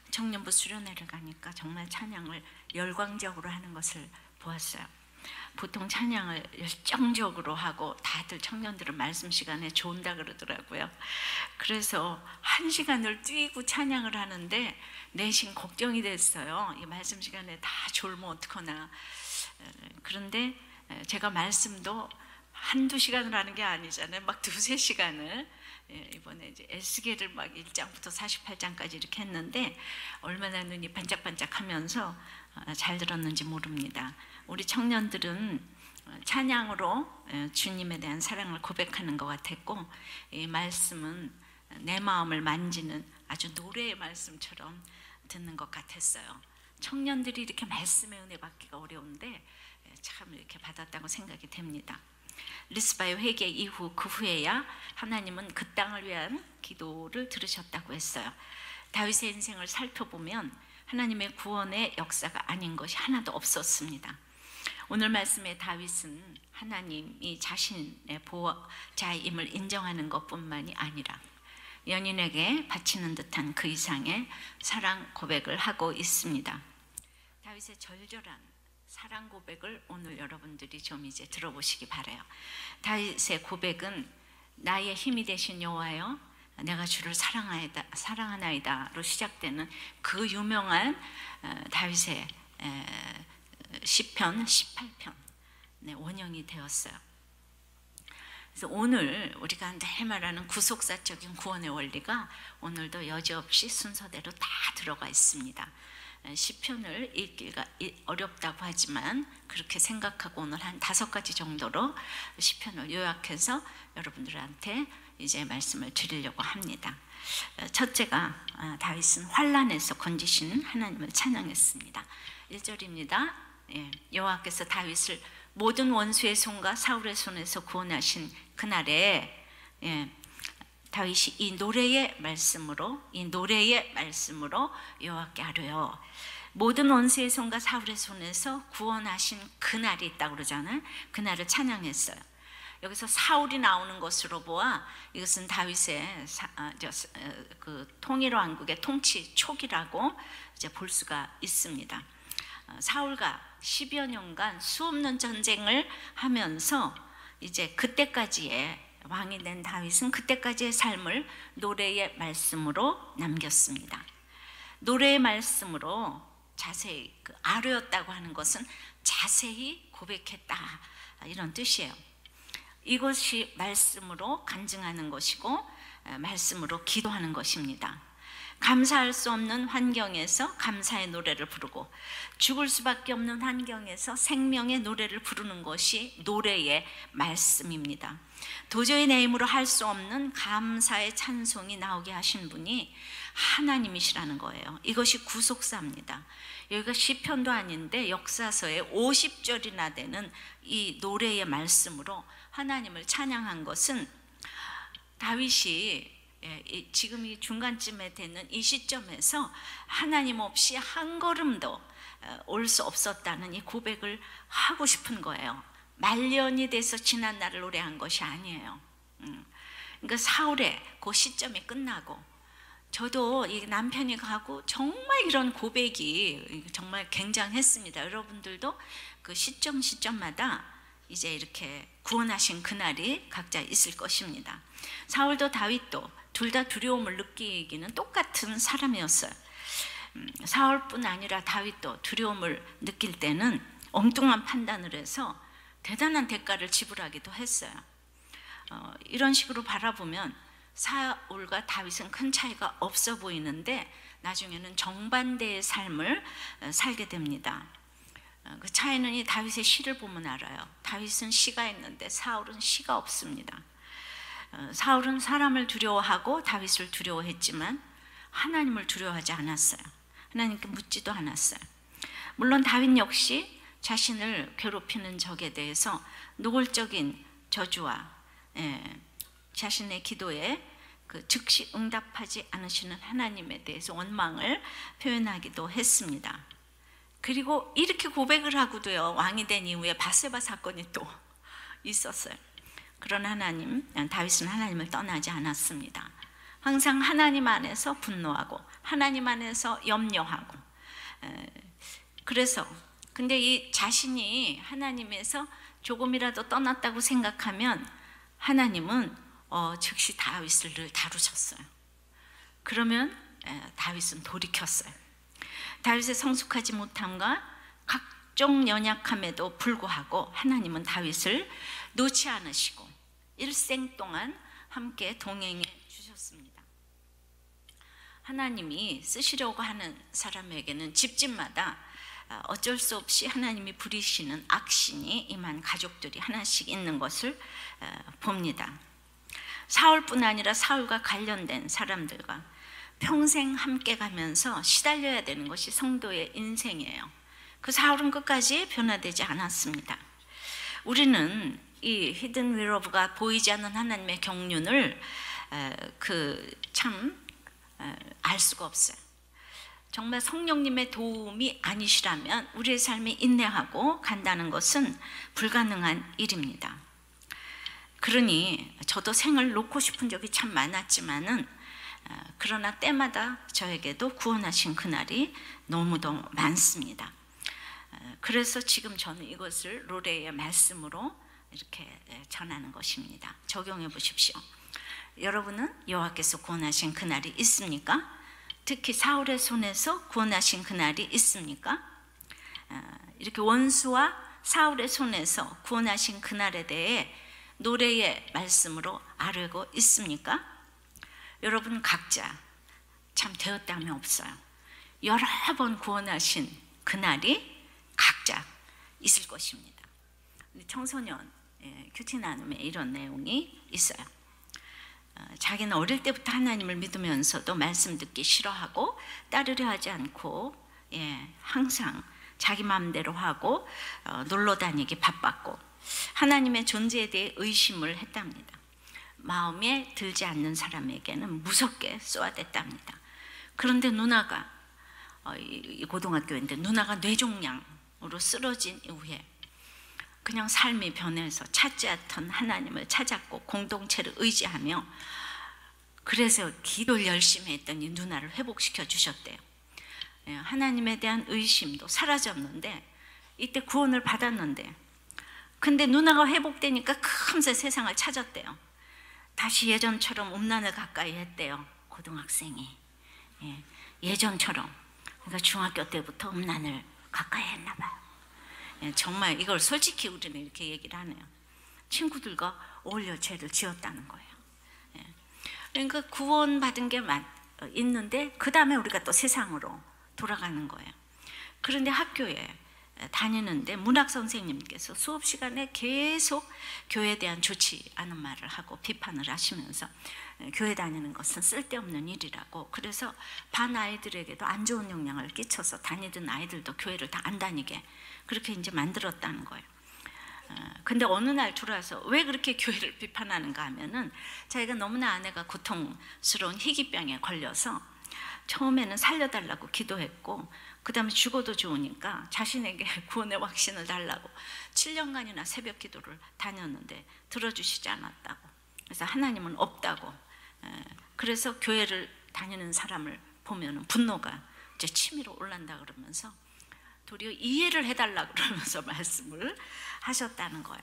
청년부 수련회를 가니까 정말 찬양을 열광적으로 하는 것을 보았어요. 보통 찬양을 열정적으로 하고 다들 청년들은 말씀 시간에 좋은다 그러더라고요. 그래서 1시간을 뛰고 찬양을 하는데 내심 걱정이 됐어요. 이 말씀 시간에 다 졸면 어떡하나. 그런데 제가 말씀도 한두 시간을 하는 게 아니잖아요. 막 2-3시간을 이번에 이제 에스겔을 막 1장부터 48장까지 이렇게 했는데 얼마나 눈이 반짝반짝 하면서 잘 들었는지 모릅니다. 우리 청년들은 찬양으로 주님에 대한 사랑을 고백하는 것 같았고, 이 말씀은 내 마음을 만지는 아주 노래의 말씀처럼 듣는 것 같았어요. 청년들이 이렇게 말씀의 은혜 받기가 어려운데 참 이렇게 받았다고 생각이 됩니다. 리스바의 회개 이후 그 후에야 하나님은 그 땅을 위한 기도를 들으셨다고 했어요. 다윗의 인생을 살펴보면 하나님의 구원의 역사가 아닌 것이 하나도 없었습니다. 오늘 말씀의 다윗은 하나님이 자신의 보호자임을 인정하는 것뿐만이 아니라 연인에게 바치는 듯한 그 이상의 사랑 고백을 하고 있습니다. 다윗의 절절한 사랑 고백을 오늘 여러분들이 좀 이제 들어보시기 바라요. 다윗의 고백은 나의 힘이 되신 여호와여 내가 주를 사랑하나이다로 시작되는 그 유명한 다윗의 시편 18편 원형이 되었어요. 그래서 오늘 우리가 늘 말하는 구속사적인 구원의 원리가 오늘도 여지없이 순서대로 다 들어가 있습니다. 시편을 읽기가 어렵다고 하지만 그렇게 생각하고 오늘 한 5가지 정도로 시편을 요약해서 여러분들한테 이제 말씀을 드리려고 합니다. 첫째가 다윗은 환난에서 건지시는 하나님을 찬양했습니다. 1절입니다. 여호와께서 다윗을 모든 원수의 손과 사울의 손에서 구원하신 그날에 다윗이 이 노래의 말씀으로 여호와께 아뢰어 모든 원수의 손과 사울의 손에서 구원하신 그날이 있다고 그러잖아요. 그날을 찬양했어요. 여기서 사울이 나오는 것으로 보아 이것은 다윗의 그 통일 왕국의 통치 초기라고 이제 볼 수가 있습니다. 사울과 10여 년간 수없는 전쟁을 하면서 이제 그때까지의 왕이 된 다윗은 그때까지의 삶을 노래의 말씀으로 남겼습니다. 노래의 말씀으로 자세히 아뢰었다고 하는 것은 자세히 고백했다 이런 뜻이에요. 이것이 말씀으로 간증하는 것이고 말씀으로 기도하는 것입니다. 감사할 수 없는 환경에서 감사의 노래를 부르고 죽을 수밖에 없는 환경에서 생명의 노래를 부르는 것이 노래의 말씀입니다. 도저히 내 힘으로 할 수 없는 감사의 찬송이 나오게 하신 분이 하나님이시라는 거예요. 이것이 구속사입니다. 여기가 시편도 아닌데 역사서에 50절이나 되는 이 노래의 말씀으로 하나님을 찬양한 것은 다윗이 지금 이 중간쯤에 되는 이 시점에서 하나님 없이 한 걸음도 올 수 없었다는 이 고백을 하고 싶은 거예요. 말년이 돼서 지난 날을 노래한 것이 아니에요. 그러니까 사울의 그 시점이 끝나고 저도 이 남편이 가고 정말 이런 고백이 정말 굉장했습니다. 여러분들도 그 시점마다 이제 이렇게 구원하신 그날이 각자 있을 것입니다. 사울도 다윗도 둘 다 두려움을 느끼기는 똑같은 사람이었어요. 사울뿐 아니라 다윗도 두려움을 느낄 때는 엉뚱한 판단을 해서 대단한 대가를 지불하기도 했어요. 이런 식으로 바라보면 사울과 다윗은 큰 차이가 없어 보이는데 나중에는 정반대의 삶을 살게 됩니다. 그 차이는 이 다윗의 시를 보면 알아요. 다윗은 시가 있는데 사울은 시가 없습니다. 사울은 사람을 두려워하고 다윗을 두려워했지만 하나님을 두려워하지 않았어요. 하나님께 묻지도 않았어요. 물론 다윗 역시 자신을 괴롭히는 적에 대해서 노골적인 저주와 자신의 기도에 그 즉시 응답하지 않으시는 하나님에 대해서 원망을 표현하기도 했습니다. 그리고 이렇게 고백을 하고도요, 왕이 된 이후에 바세바 사건이 또 있었어요. 그러나 다윗은 하나님을 떠나지 않았습니다. 항상 하나님 안에서 분노하고 하나님 안에서 염려하고, 그래서 근데 이 자신이 하나님에서 조금이라도 떠났다고 생각하면 하나님은 즉시 다윗을 다루셨어요. 그러면 다윗은 돌이켰어요. 다윗의 성숙하지 못함과 각종 연약함에도 불구하고 하나님은 다윗을 놓지 않으시고 일생 동안 함께 동행해 주셨습니다. 하나님이 쓰시려고 하는 사람에게는 집집마다 어쩔 수 없이 하나님이 부리시는 악신이 임한 가족들이 하나씩 있는 것을 봅니다. 사울뿐 아니라 사울과 관련된 사람들과 평생 함께 가면서 시달려야 되는 것이 성도의 인생이에요. 그 사울은 끝까지 변화되지 않았습니다. 우리는 이 히든 위러브가 보이지 않는 하나님의 경륜을 알 수가 없어요. 정말 성령님의 도움이 아니시라면 우리의 삶이 인내하고 간다는 것은 불가능한 일입니다. 그러니 저도 생을 놓고 싶은 적이 참 많았지만은 그러나 때마다 저에게도 구원하신 그날이 너무도 많습니다. 그래서 지금 저는 이것을 로레의 말씀으로 이렇게 전하는 것입니다. 적용해 보십시오. 여러분은 여호와께서 구원하신 그날이 있습니까? 특히 사울의 손에서 구원하신 그날이 있습니까? 이렇게 원수와 사울의 손에서 구원하신 그날에 대해 노래의 말씀으로 알고 있습니까? 여러분 각자 참 되었다면 없어요. 여러 번 구원하신 그날이 각자 있을 것입니다. 청소년 큐티 나눔에 이런 내용이 있어요. 자기는 어릴 때부터 하나님을 믿으면서도 말씀 듣기 싫어하고 따르려 하지 않고 항상 자기 마음대로 하고 놀러 다니기 바빴고 하나님의 존재에 대해 의심을 했답니다. 마음에 들지 않는 사람에게는 무섭게 쏘아댔답니다. 그런데 누나가 이 고등학교인데 누나가 뇌종양으로 쓰러진 이후에 그냥 삶이 변해서 찾지 않던 하나님을 찾았고 공동체를 의지하며 그래서 기도를 열심히 했더니 누나를 회복시켜 주셨대요. 하나님에 대한 의심도 사라졌는데 이때 구원을 받았는데 근데 누나가 회복되니까 금세 세상을 찾았대요. 다시 예전처럼 음란을 가까이 했대요. 고등학생이 예전처럼 그러니까 중학교 때부터 음란을 가까이 했나 봐요. 정말 이걸 솔직히 우리는 이렇게 얘기를 하네요. 친구들과 어울려 죄를 지었다는 거예요. 그러니까 구원받은 게 있는데 그 다음에 우리가 또 세상으로 돌아가는 거예요. 그런데 학교에 다니는데 문학 선생님께서 수업 시간에 계속 교회에 대한 좋지 않은 말을 하고 비판을 하시면서 교회 다니는 것은 쓸데없는 일이라고 그래서 반 아이들에게도 안 좋은 영향을 끼쳐서 다니던 아이들도 교회를 다 안 다니게 그렇게 이제 만들었다는 거예요. 근데 어느 날 들어와서 왜 그렇게 교회를 비판하는가 하면은 자기가 너무나 아내가 고통스러운 희귀병에 걸려서 처음에는 살려달라고 기도했고 그 다음에 죽어도 좋으니까 자신에게 구원의 확신을 달라고 7년간이나 새벽 기도를 다녔는데 들어주시지 않았다고 그래서 하나님은 없다고 그래서 교회를 다니는 사람을 보면 분노가 이제 치밀어 올란다 그러면서 도리어 이해를 해달라고 그러면서 말씀을 하셨다는 거예요.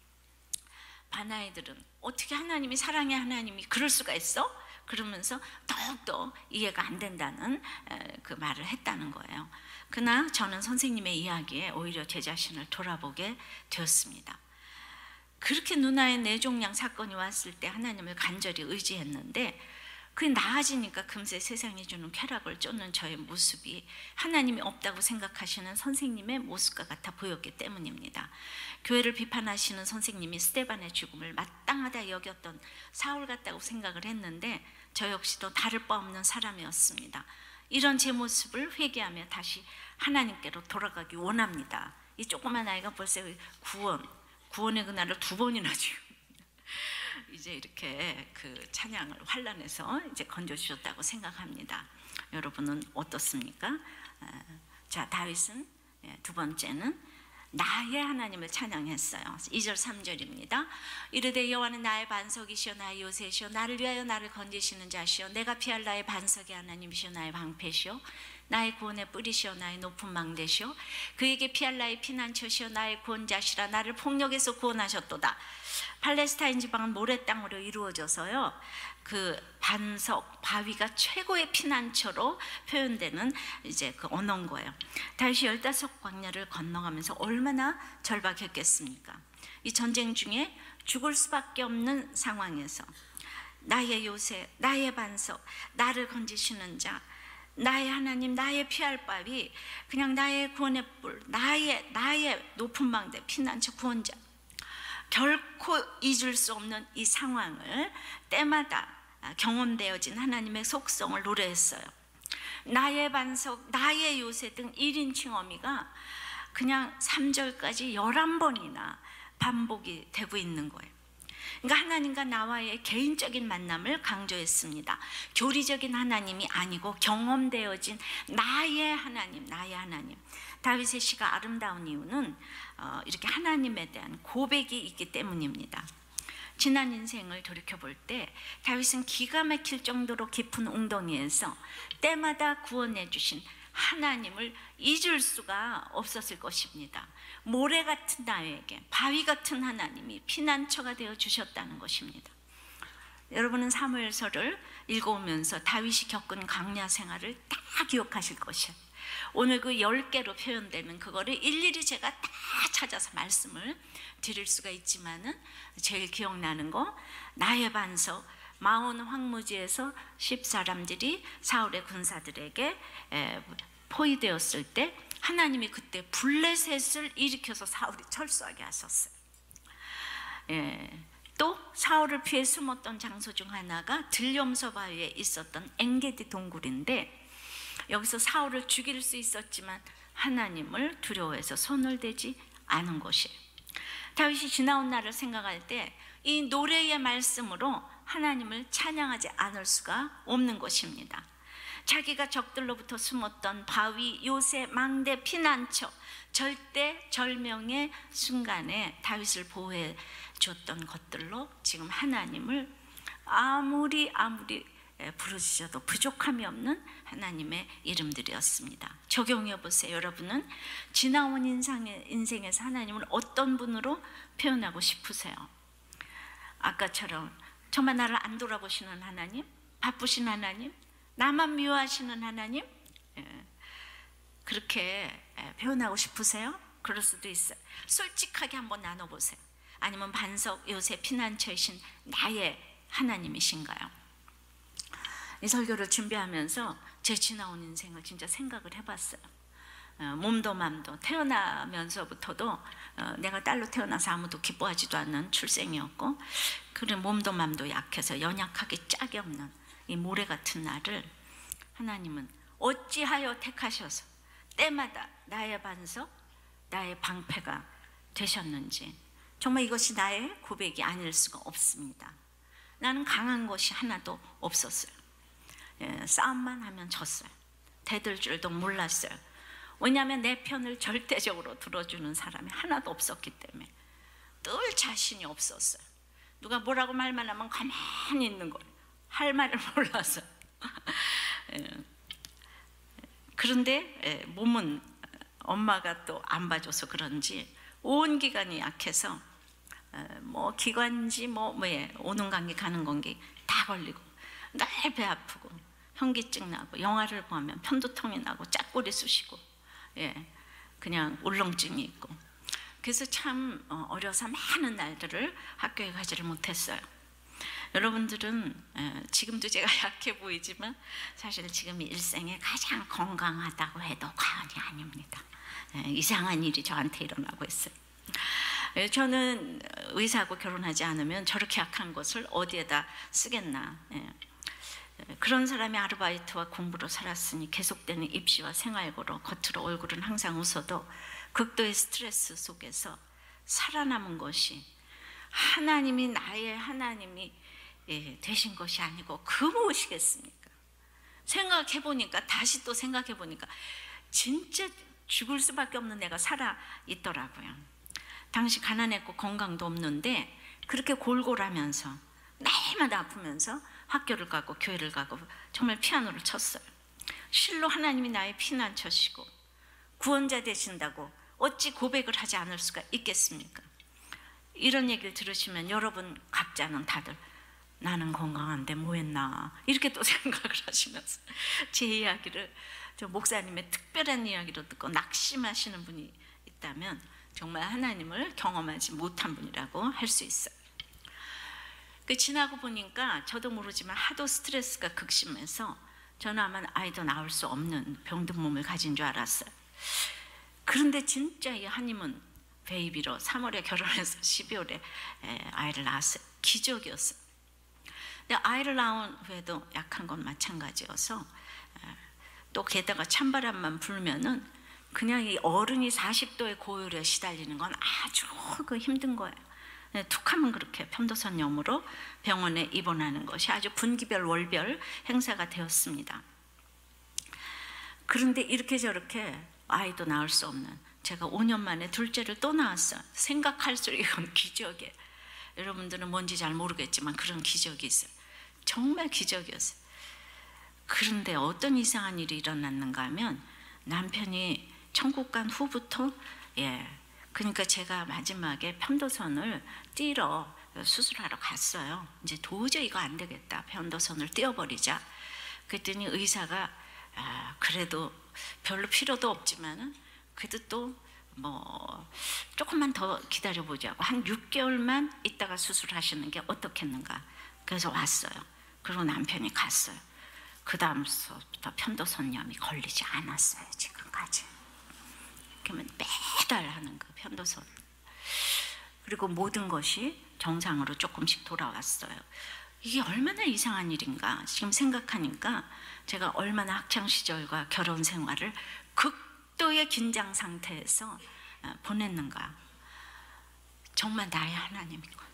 반아이들은 어떻게 하나님이 사랑의 하나님이 그럴 수가 있어? 그러면서 더욱더 이해가 안 된다는 그 말을 했다는 거예요. 그러나 저는 선생님의 이야기에 오히려 제 자신을 돌아보게 되었습니다. 그렇게 누나의 뇌종양 사건이 왔을 때 하나님을 간절히 의지했는데 그게 나아지니까 금세 세상이 주는 쾌락을 쫓는 저의 모습이 하나님이 없다고 생각하시는 선생님의 모습과 같아 보였기 때문입니다. 교회를 비판하시는 선생님이 스데반의 죽음을 마땅하다 여겼던 사울 같다고 생각을 했는데 저 역시도 다를 바 없는 사람이었습니다. 이런 제 모습을 회개하며 다시 하나님께로 돌아가기 원합니다. 이 조그만 아이가 벌써 구원의 그날을 2번이나 지금 이제 이렇게 그 찬양을 환란해서 이제 건져주셨다고 생각합니다. 여러분은 어떻습니까? 자, 다윗은 두 번째는 나의 하나님을 찬양했어요. 2절 3절입니다. 이르되 여호와는 나의 반석이시오 나의 요새시오 나를 위하여 나를 건지시는 자시오 내가 피할 나의 반석의 하나님이시오 나의 방패시오 나의 구원의 뿌리시오 나의 높은 망대시오 그에게 피할 나의 피난처시오 나의 구원자시라 나를 폭력에서 구원하셨도다. 팔레스타인 지방은 모래 땅으로 이루어져서요, 그 반석 바위가 최고의 피난처로 표현되는 이제 그 언어인 거예요. 다윗이 15광야를 건너가면서 얼마나 절박했겠습니까? 이 전쟁 중에 죽을 수밖에 없는 상황에서 나의 요새, 나의 반석, 나를 건지시는 자, 나의 하나님, 나의 피할 바위, 그냥 나의 구원의 뿔, 나의 높은 망대, 피난처, 구원자, 결코 잊을 수 없는 이 상황을 때마다 경험되어진 하나님의 속성을 노래했어요. 나의 반석, 나의 요새 등 1인칭 어미가 그냥 3절까지 11번이나 반복이 되고 있는 거예요. 그러니까 하나님과 나와의 개인적인 만남을 강조했습니다. 교리적인 하나님이 아니고 경험되어진 나의 하나님, 나의 하나님. 다윗의 시가 아름다운 이유는 이렇게 하나님에 대한 고백이 있기 때문입니다. 지난 인생을 돌이켜볼 때 다윗은 기가 막힐 정도로 깊은 웅덩이에서 때마다 구원해 주신 하나님을 잊을 수가 없었을 것입니다. 모래 같은 나에게 바위 같은 하나님이 피난처가 되어 주셨다는 것입니다. 여러분은 사무엘서를 읽어오면서 다윗이 겪은 광야 생활을 다 기억하실 것이에요. 오늘 그 10개로 표현되는 그거를 일일이 제가 다 찾아서 말씀을 드릴 수가 있지만은 제일 기억나는 거, 나의 반석, 마온 황무지에서 10사람들이 사울의 군사들에게 포위되었을 때 하나님이 그때 블레셋을 일으켜서 사울이 철수하게 하셨어요. 또 사울을 피해 숨었던 장소 중 하나가 들염소 바위에 있었던 엔게디 동굴인데, 여기서 사울을 죽일 수 있었지만 하나님을 두려워해서 손을 대지 않은 것이에요. 다윗이 지나온 날을 생각할 때 이 노래의 말씀으로 하나님을 찬양하지 않을 수가 없는 것입니다. 자기가 적들로부터 숨었던 바위, 요새, 망대, 피난처, 절대절명의 순간에 다윗을 보호해 줬던 것들로 지금 하나님을 아무리 부르짖어도 부족함이 없는 하나님의 이름들이었습니다. 적용해 보세요. 여러분은 지나온 인생에서 하나님을 어떤 분으로 표현하고 싶으세요? 아까처럼 정말 나를 안 돌아보시는 하나님? 바쁘신 하나님? 나만 미워하시는 하나님? 그렇게 표현하고 싶으세요? 그럴 수도 있어요. 솔직하게 한번 나눠보세요. 아니면 반석, 요새, 피난처이신 나의 하나님이신가요? 이 설교를 준비하면서 제 지나온 인생을 진짜 생각을 해봤어요. 몸도 맘도 태어나면서부터도 내가 딸로 태어나서 아무도 기뻐하지도 않는 출생이었고, 그래 몸도 맘도 약해서 연약하기 짝이 없는 이 모래 같은 나를 하나님은 어찌하여 택하셔서 때마다 나의 반석, 나의 방패가 되셨는지, 정말 이것이 나의 고백이 아닐 수가 없습니다. 나는 강한 것이 하나도 없었어요. 싸움만 하면 졌어요. 대들 줄도 몰랐어요. 왜냐하면 내 편을 절대적으로 들어주는 사람이 하나도 없었기 때문에 늘 자신이 없었어요. 누가 뭐라고 말만 하면 가만히 있는 거예요. 할 말을 몰라서. 그런데 몸은 엄마가 또 안 봐줘서 그런지 온 기관이 약해서 뭐 기관지 오는 감기 가는 감기 다 걸리고 늘 배 아프고 현기증 나고 영화를 보면 편두통이 나고 짝골이 쑤시고 그냥 울렁증이 있고, 그래서 참 어려서 많은 날들을 학교에 가지를 못했어요. 여러분들은 지금도 제가 약해 보이지만 사실 지금 일생에 가장 건강하다고 해도 과언이 아닙니다. 이상한 일이 저한테 일어나고 있어요. 저는 의사하고 결혼하지 않으면 저렇게 약한 것을 어디에다 쓰겠나, 그런 사람이 아르바이트와 공부로 살았으니 계속되는 입시와 생활고로 겉으로 얼굴은 항상 웃어도 극도의 스트레스 속에서 살아남은 것이 하나님이 나의 하나님이 되신 것이 아니고 그 무엇이겠습니까? 생각해보니까, 다시 또 생각해보니까 진짜 죽을 수밖에 없는 애가 살아 있더라고요. 당시 가난했고 건강도 없는데 그렇게 골골하면서 날마다 아프면서 학교를 가고 교회를 가고 정말 피아노를 쳤어요. 실로 하나님이 나의 피난처시고 구원자 되신다고 어찌 고백을 하지 않을 수가 있겠습니까? 이런 얘기를 들으시면 여러분 각자는 다들 나는 건강한데 뭐 했나 이렇게 또 생각을 하시면서 제 이야기를 저 목사님의 특별한 이야기로 듣고 낙심하시는 분이 있다면 정말 하나님을 경험하지 못한 분이라고 할 수 있어요. 그 지나고 보니까 저도 모르지만 하도 스트레스가 극심해서 저는 아마 아이도 낳을 수 없는 병든 몸을 가진 줄 알았어요. 그런데 진짜 이 하님은 베이비로 3월에 결혼해서 12월에 아이를 낳았어요. 기적이었어요. 근데 아이를 낳은 후에도 약한 건 마찬가지여서 또 게다가 찬바람만 불면은 그냥 이 어른이 40도의 고열에 시달리는 건 아주 그 힘든 거예요. 툭하면 그렇게 편도선염으로 병원에 입원하는 것이 아주 분기별 월별 행사가 되었습니다. 그런데 이렇게 저렇게 아이도 낳을 수 없는 제가 5년 만에 둘째를 또 낳았어요. 생각할수록 이건 기적이에요. 여러분들은 뭔지 잘 모르겠지만 그런 기적이 있어요. 정말 기적이었어요. 그런데 어떤 이상한 일이 일어났는가 하면 남편이 천국 간 후부터 그러니까 제가 마지막에 편도선을 띄러 수술하러 갔어요. 이제 도저히 이거 안 되겠다. 편도선을 띄어버리자. 그랬더니 의사가 그래도 별로 필요도 없지만은 그래도 또 뭐 조금만 더 기다려보자고 한 6개월만 있다가 수술하시는 게 어떻겠는가. 그래서 왔어요. 그리고 남편이 갔어요. 그 다음부터 편도선염이 걸리지 않았어요. 지금까지. 그러면 매달 하는 그 편도선. 그리고 모든 것이 정상으로 조금씩 돌아왔어요. 이게 얼마나 이상한 일인가 지금 생각하니까 제가 얼마나 학창시절과 결혼 생활을 극도의 긴장 상태에서 보냈는가. 정말 나의 하나님인 것.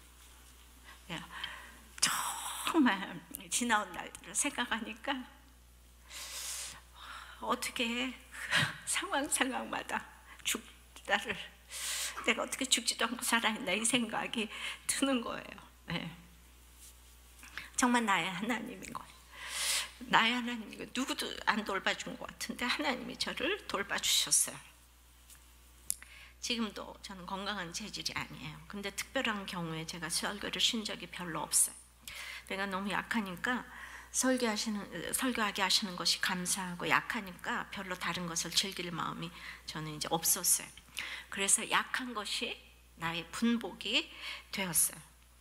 정말 지나온 날들을 생각하니까 어떻게 상황마다 죽다를 내가 어떻게 죽지도 않고 살아있나 이 생각이 드는 거예요. 정말 나의 하나님인 거예요. 나의 하나님이고 누구도 안 돌봐준 것 같은데 하나님이 저를 돌봐주셨어요. 지금도 저는 건강한 체질이 아니에요. 근데 특별한 경우에 제가 설교를 쉰 적이 별로 없어요. 내가 너무 약하니까 설교하게 하시는 것이 감사하고 약하니까 별로 다른 것을 즐길 마음이 저는 이제 없었어요. 그래서 약한 것이 나의 분복이 되었어요.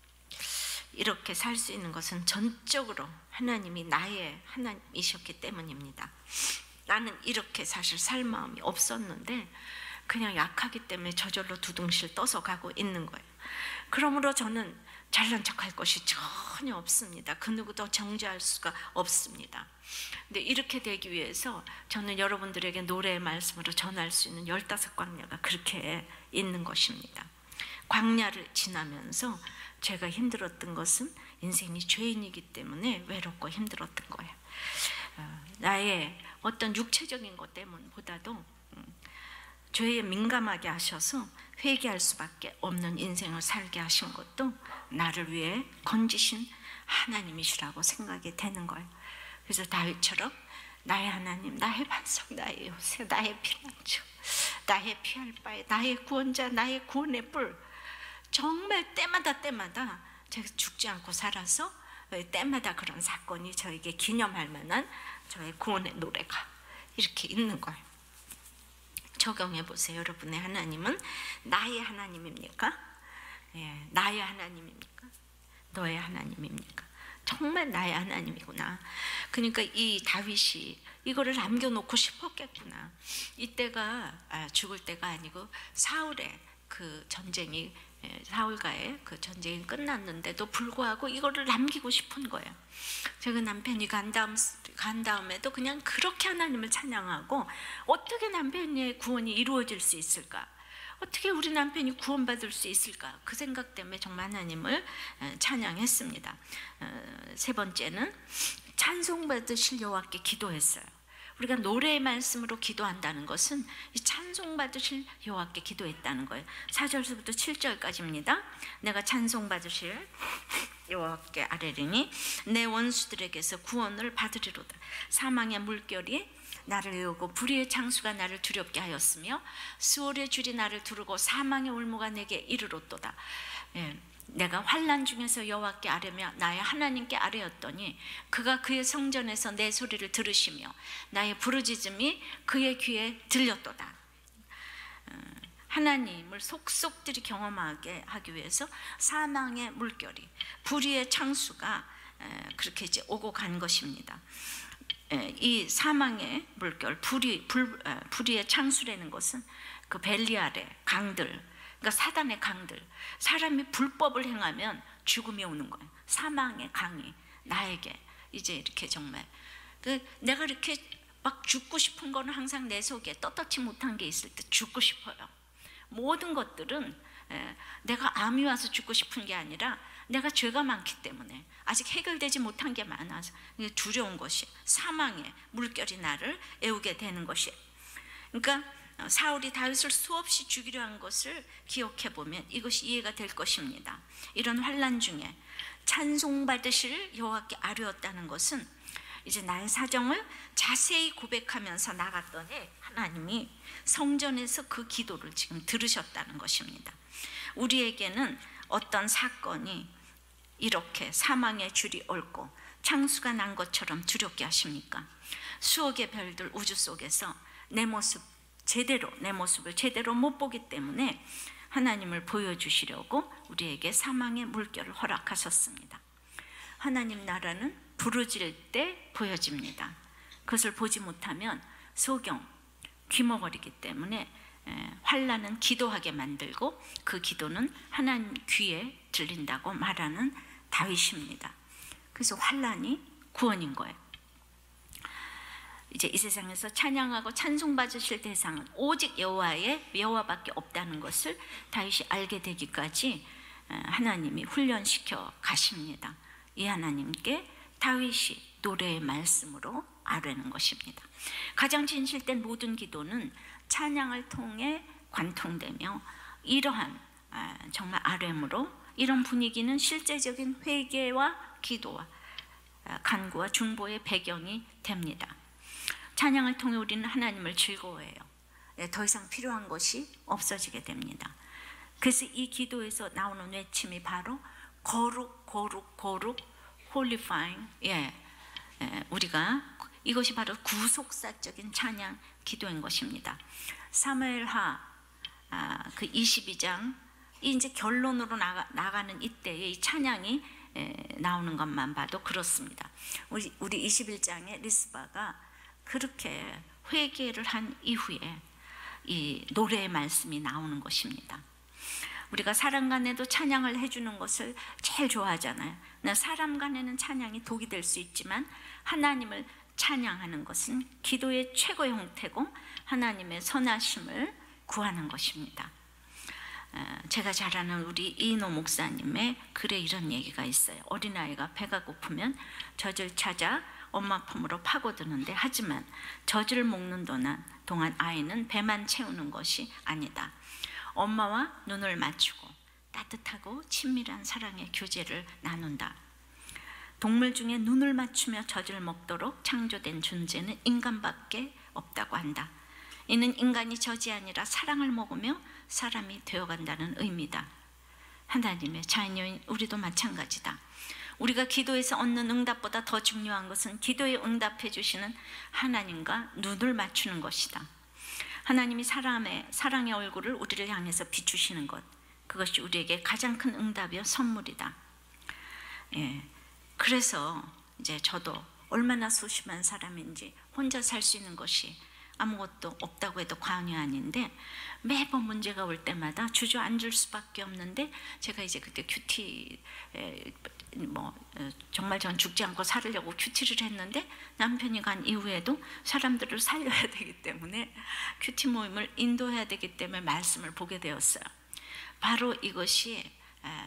이렇게 살 수 있는 것은 전적으로 하나님이 나의 하나님이셨기 때문입니다. 나는 이렇게 사실 살 마음이 없었는데 그냥 약하기 때문에 저절로 두둥실 떠서 가고 있는 거예요. 그러므로 저는 잘난 척할 것이 전혀 없습니다. 그 누구도 정죄할 수가 없습니다. 근데 이렇게 되기 위해서 저는 여러분들에게 노래의 말씀으로 전할 수 있는 15광야가 그렇게 있는 것입니다. 광야를 지나면서 제가 힘들었던 것은 인생이 죄인이기 때문에 외롭고 힘들었던 거예요. 나의 어떤 육체적인 것 때문보다도 죄에 민감하게 하셔서 회개할 수밖에 없는 인생을 살게 하신 것도 나를 위해 건지신 하나님이시라고 생각이 되는 거예요. 그래서 다윗처럼 나의 하나님, 나의 반석, 나의 요새, 나의 피난처, 나의 피할 바에, 나의 구원자, 나의 구원의 뿔, 정말 때마다 제가 죽지 않고 살아서 때마다 그런 사건이 저에게 기념할 만한 저의 구원의 노래가 이렇게 있는 거예요. 적용해 보세요. 여러분의 하나님은 나의 하나님입니까? 나의 하나님입니까? 너의 하나님입니까? 정말 나의 하나님이구나. 그러니까 이 다윗이 이거를 남겨놓고 싶었겠구나. 이때가 죽을 때가 아니고 사울의 그 전쟁이 사울과의 그 전쟁이 끝났는데도 불구하고 이거를 남기고 싶은 거예요. 제가 남편이 간 다음에도 그냥 그렇게 하나님을 찬양하고 어떻게 남편의 구원이 이루어질 수 있을까? 어떻게 우리 남편이 구원받을 수 있을까? 그 생각 때문에 정말 하나님을 찬양했습니다. 세 번째는 찬송받으실 여호와께 기도했어요. 우리가 노래의 말씀으로 기도한다는 것은 이 찬송 받으실 여호와께 기도했다는 거예요. 4절부터 7절까지입니다. 내가 찬송 받으실 여호와께 아뢰리니 내 원수들에게서 구원을 받으리로다. 사망의 물결이 나를 에우고 불의의 창수가 나를 두렵게 하였으며 수월의 줄이 나를 두르고 사망의 올무가 내게 이르렀도다. 내가 환난 중에서 여호와께 아뢰며 나의 하나님께 아뢰었더니 그가 그의 성전에서 내 소리를 들으시며 나의 부르짖음이 그의 귀에 들렸도다. 하나님을 속속들이 경험하게 하기 위해서 사망의 물결이 불의의 창수가 그렇게 이제 오고 간 것입니다. 이 사망의 물결, 불의의 창수라는 것은 그 벨리알의 강들, 그러니까 사단의 강들, 사람이 불법을 행하면 죽음이 오는 거예요. 사망의 강이 나에게 이제 이렇게 정말 내가 이렇게 막 죽고 싶은 거는 항상 내 속에 떳떳지 못한 게 있을 때 죽고 싶어요. 모든 것들은 내가 암이 와서 죽고 싶은 게 아니라 내가 죄가 많기 때문에 아직 해결되지 못한 게 많아서 두려운 것이 사망의 물결이 나를 애우게 되는 것이. 그러니까 사울이 다윗을 수없이 죽이려 한 것을 기억해 보면 이것이 이해가 될 것입니다. 이런 환난 중에 찬송 받으실 여호와께 아뢰었다는 것은 이제 나의 사정을 자세히 고백하면서 나갔더니 하나님이 성전에서 그 기도를 지금 들으셨다는 것입니다. 우리에게는 어떤 사건이 이렇게 사망의 줄이 얽고 창수가 난 것처럼 두렵게 하십니까? 수억의 별들 우주 속에서 내 모습을 제대로 못 보기 때문에 하나님을 보여주시려고 우리에게 사망의 물결을 허락하셨습니다. 하나님 나라는 부르질 때 보여집니다. 그것을 보지 못하면 소경, 귀머거리기 때문에 환난은 기도하게 만들고 그 기도는 하나님 귀에 들린다고 말하는 다윗입니다. 그래서 환난이 구원인 거예요. 이제 이 세상에서 찬양하고 찬송받으실 대상은 오직 여호와밖에 없다는 것을 다윗이 알게 되기까지 하나님이 훈련시켜 가십니다. 이 하나님께 다윗이 노래의 말씀으로 아뢰는 것입니다. 가장 진실된 모든 기도는 찬양을 통해 관통되며 이러한 정말 아뢰므로 이런 분위기는 실제적인 회개와 기도와 간구와 중보의 배경이 됩니다. 찬양을 통해 우리는 하나님을 즐거워해요. 더 이상 필요한 것이 없어지게 됩니다. 그래서 이 기도에서 나오는 외침이 바로 거룩 거룩 거룩 홀리파잉, 우리가 이것이 바로 구속사적인 찬양 기도인 것입니다. 사무엘하 그 22장 이제 결론으로 나가는 이때에 이 찬양이 나오는 것만 봐도 그렇습니다. 우리 21장에 리스바가 그렇게 회개를 한 이후에 이 노래의 말씀이 나오는 것입니다. 우리가 사람 간에도 찬양을 해주는 것을 제일 좋아하잖아요. 사람 간에는 찬양이 독이 될 수 있지만 하나님을 찬양하는 것은 기도의 최고의 형태고 하나님의 선하심을 구하는 것입니다. 제가 잘 아는 우리 이인호 목사님의 글에 이런 얘기가 있어요. 어린아이가 배가 고프면 젖을 찾아 엄마 품으로 파고드는데 하지만 젖을 먹는 동안 아이는 배만 채우는 것이 아니다. 엄마와 눈을 맞추고 따뜻하고 친밀한 사랑의 교제를 나눈다. 동물 중에 눈을 맞추며 젖을 먹도록 창조된 존재는 인간밖에 없다고 한다. 이는 인간이 젖이 아니라 사랑을 먹으며 사람이 되어간다는 의미다. 하나님의 자녀인 우리도 마찬가지다. 우리가 기도에서 얻는 응답보다 더 중요한 것은 기도에 응답해 주시는 하나님과 눈을 맞추는 것이다. 하나님이 사랑의 얼굴을 우리를 향해서 비추시는 것, 그것이 우리에게 가장 큰 응답이요 선물이다. 그래서 이제 저도 얼마나 소심한 사람인지 혼자 살 수 있는 것이 아무것도 없다고 해도 과언이 아닌데 매번 문제가 올 때마다 주저앉을 수밖에 없는데 제가 이제 그때 큐티 정말 전 죽지 않고 살으려고 큐티를 했는데 남편이 간 이후에도 사람들을 살려야 되기 때문에 큐티 모임을 인도해야 되기 때문에 말씀을 보게 되었어요. 바로 이것이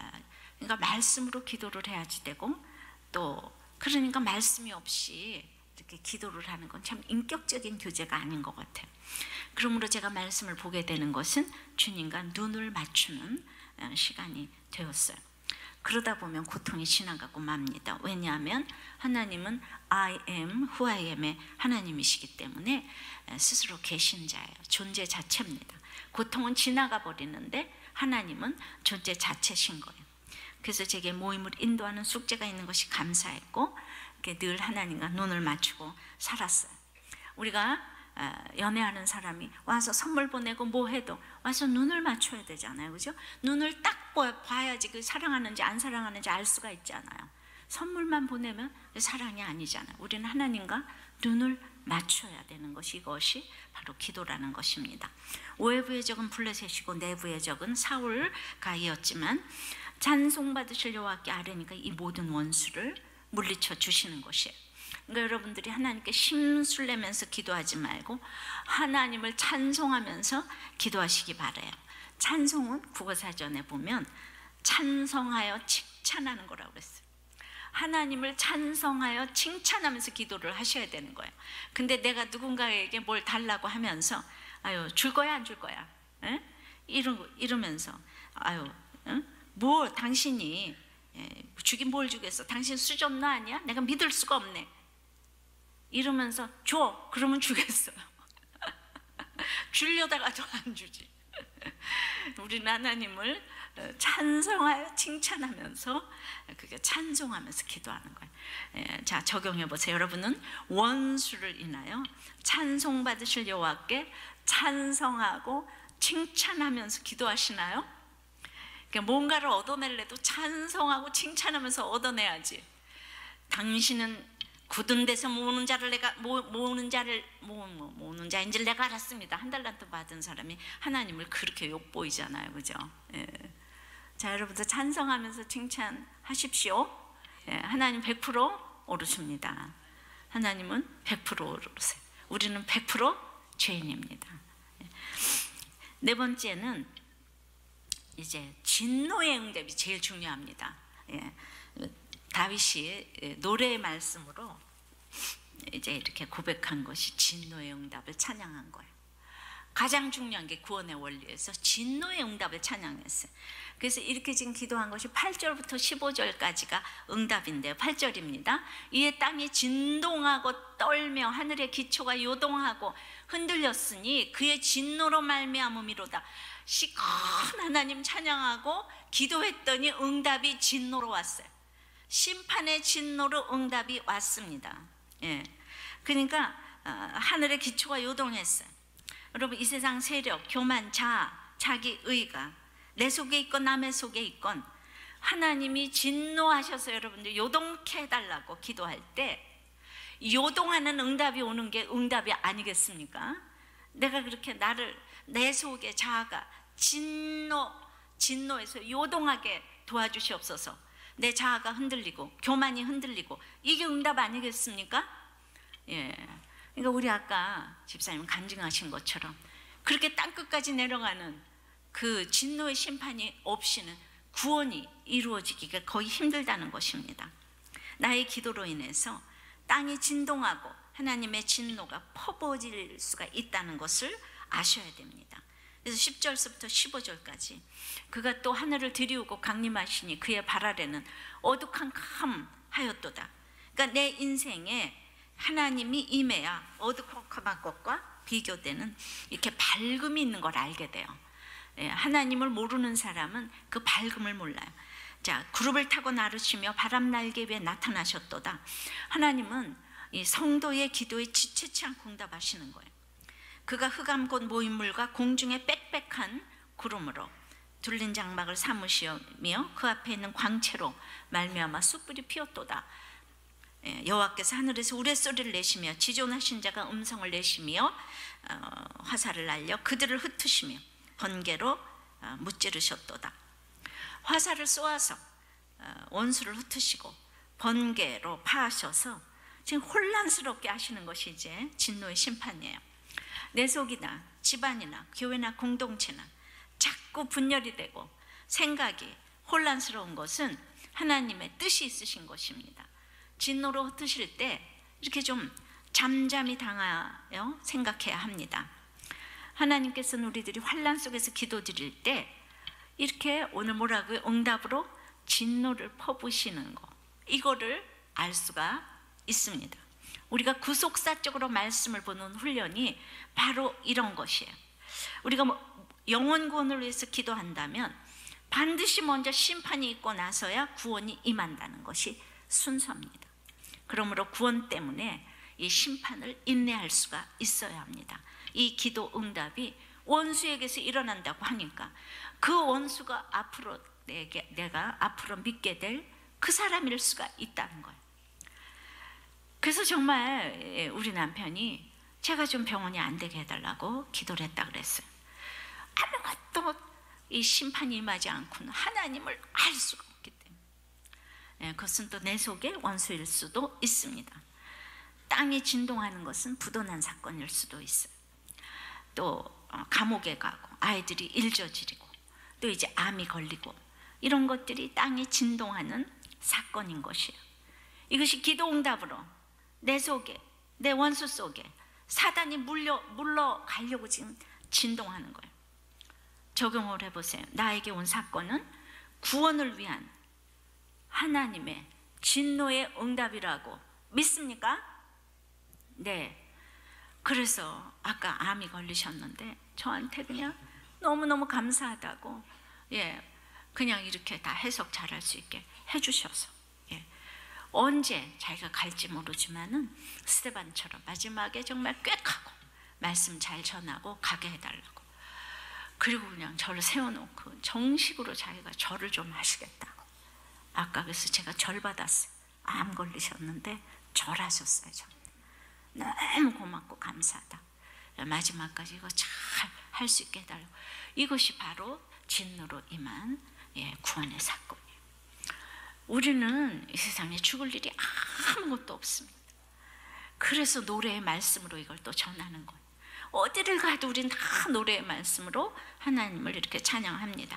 그러니까 말씀으로 기도를 해야지 되고 또 그러니까 말씀이 없이 이렇게 기도를 하는 건 참 인격적인 교제가 아닌 것 같아요. 그러므로 제가 말씀을 보게 되는 것은 주님과 눈을 맞추는 시간이 되었어요. 그러다 보면 고통이 지나가고 맙니다. 왜냐하면 하나님은 I am who I am의 하나님이시기 때문에 스스로 계신 자예요. 존재 자체입니다. 고통은 지나가 버리는데 하나님은 존재 자체신 거예요. 그래서 제게 모임을 인도하는 숙제가 있는 것이 감사했고 늘 하나님과 눈을 맞추고 살았어요. 우리가 연애하는 사람이 와서 선물 보내고 뭐 해도 와서 눈을 맞춰야 되잖아요. 그죠? 눈을 딱 봐야지 그 사랑하는지 안 사랑하는지 알 수가 있잖아요. 선물만 보내면 사랑이 아니잖아요. 우리는 하나님과 눈을 맞춰야 되는 것이, 이것이 바로 기도라는 것입니다. 외부의 적은 블레셋이고 내부의 적은 사울가이었지만 찬송받으실 여호와께 아뢰니까 이 모든 원수를 물리쳐 주시는 것이에요. 그러니까 여러분들이 하나님께 심술 내면서 기도하지 말고 하나님을 찬송하면서 기도하시기 바라요. 찬송은 국어사전에 보면 찬성하여 칭찬하는 거라고 그랬어요. 하나님을 찬성하여 칭찬하면서 기도를 하셔야 되는 거예요. 근데 내가 누군가에게 뭘 달라고 하면서 아유 줄 거야 안 줄 거야? 에? 이러면서 아유 뭐 당신이 주긴 뭘 주겠어? 당신 수전너 아니야? 내가 믿을 수가 없네. 이러면서 줘. 그러면 주겠어요. 주려다가도 안 주지. 우리는 하나님을 찬성하여 칭찬하면서 그게 찬송하면서 기도하는 거예요. 자, 적용해 보세요. 여러분은 원수를 인하여 찬송받으실 여호와께 찬성하고 칭찬하면서 기도하시나요? 그러니까 뭔가를 얻어내려도 찬성하고 칭찬하면서 얻어내야지. 당신은 굳은 데서 모으는 자를 내가 모으는 자인지 내가 알았습니다. 한 달란트 받은 사람이 하나님을 그렇게 욕보이잖아요, 그죠? 예. 자, 여러분들 찬성하면서 칭찬하십시오. 예. 하나님 100% 오르십니다. 하나님은 100% 오르세요. 우리는 100% 죄인입니다. 예. 네 번째는 이제 진노의 응답이 제일 중요합니다. 예. 다윗이 노래의 말씀으로 이제 이렇게 고백한 것이 진노의 응답을 찬양한 거예요. 가장 중요한 게 구원의 원리에서 진노의 응답을 찬양했어요. 그래서 이렇게 지금 기도한 것이 8절부터 15절까지가 응답인데요. 8절입니다. 이에 땅이 진동하고 떨며 하늘의 기초가 요동하고 흔들렸으니 그의 진노로 말미암음이로다. 시큰 하나님 찬양하고 기도했더니 응답이 진노로 왔어요. 심판의 진노로 응답이 왔습니다. 예. 그러니까 하늘의 기초가 요동했어요. 여러분 이 세상 세력, 교만, 자기 의가 내 속에 있건 남의 속에 있건 하나님이 진노하셔서 여러분들 요동케 해달라고 기도할 때 요동하는 응답이 오는 게 응답이 아니겠습니까? 내가 그렇게 내 속에 자아가 진노에서 요동하게 도와주시옵소서. 내 자아가 흔들리고 교만이 흔들리고 이게 응답 아니겠습니까? 예. 그러니까 우리 아까 집사님 간증하신 것처럼 그렇게 땅끝까지 내려가는 그 진노의 심판이 없이는 구원이 이루어지기가 거의 힘들다는 것입니다. 나의 기도로 인해서 땅이 진동하고 하나님의 진노가 퍼부어질 수가 있다는 것을 아셔야 됩니다. 그래서 10절부터 15절까지 그가 또 하늘을 들이우고 강림하시니 그의 발 아래는 어두컴컴하였도다. 그러니까 내 인생에 하나님이 임해야 어두컴컴한 것과 비교되는 이렇게 밝음이 있는 걸 알게 돼요. 하나님을 모르는 사람은 그 밝음을 몰라요. 자, 구름을 타고 나르시며 바람 날개 위에 나타나셨도다. 하나님은 이 성도의 기도에 지체치 않고 응답하시는 거예요. 그가 흑암곳 모인물과 공중에 빽빽한 구름으로 둘린 장막을 삼으시며 그 앞에 있는 광채로 말미암아 숯불이 피었도다. 여호와께서 하늘에서 우레소리를 내시며 지존하신 자가 음성을 내시며 화살을 날려 그들을 흩으시며 번개로 무찌르셨도다. 화살을 쏘아서 원수를 흩으시고 번개로 파하셔서 지금 혼란스럽게 하시는 것이 이제 진노의 심판이에요. 내 속이나 집안이나 교회나 공동체나 자꾸 분열이 되고 생각이 혼란스러운 것은 하나님의 뜻이 있으신 것입니다. 진노로 흩으실 때 이렇게 좀 잠잠히 당하여 생각해야 합니다. 하나님께서는 우리들이 환난 속에서 기도드릴 때 이렇게 오늘 뭐라고요? 응답으로 진노를 퍼부으시는 거, 이거를 알 수가 있습니다. 우리가 구속사적으로 말씀을 보는 훈련이 바로 이런 것이에요. 우리가 영혼 구원을 위해서 기도한다면 반드시 먼저 심판이 있고 나서야 구원이 임한다는 것이 순서입니다. 그러므로 구원 때문에 이 심판을 인내할 수가 있어야 합니다. 이 기도 응답이 원수에게서 일어난다고 하니까 그 원수가 앞으로 내가 앞으로 믿게 될 그 사람일 수가 있다는 거예요. 그래서 정말 우리 남편이 제가 좀 병원이 안 되게 해달라고 기도를 했다 그랬어요. 아무것도 이 심판이 임하지 않고는 하나님을 알 수가 없기 때문에. 그것은 또 내 속의 원수일 수도 있습니다. 땅이 진동하는 것은 부도난 사건일 수도 있어요. 또 감옥에 가고 아이들이 일저지르고 또 이제 암이 걸리고 이런 것들이 땅이 진동하는 사건인 것이에요. 이것이 기도 응답으로 내 속에, 내 원수 속에 사단이 물러가려고 지금 진동하는 거예요. 적용을 해보세요. 나에게 온 사건은 구원을 위한 하나님의 진노의 응답이라고 믿습니까? 네. 그래서 아까 암이 걸리셨는데 저한테 그냥 너무너무 감사하다고, 그냥 이렇게 다 해석 잘할 수 있게 해주셔서, 언제 자기가 갈지 모르지만은 스테반처럼 마지막에 정말 꽥하고 말씀 잘 전하고 가게 해달라고, 그리고 그냥 저를 세워놓고 정식으로 자기가 절을 좀 하시겠다고. 아까 그래서 제가 절 받았어요. 암 걸리셨는데 절하셨어요. 너무 고맙고 감사하다. 마지막까지 이거 잘 할 수 있게 해달라고. 이것이 바로 진노로 임한 구원의 사건이에요. 우리는 이 세상에 죽을 일이 아무것도 없습니다. 그래서 노래의 말씀으로 이걸 또 전하는 거예요. 어디를 가도 우리는 다 노래의 말씀으로 하나님을 이렇게 찬양합니다.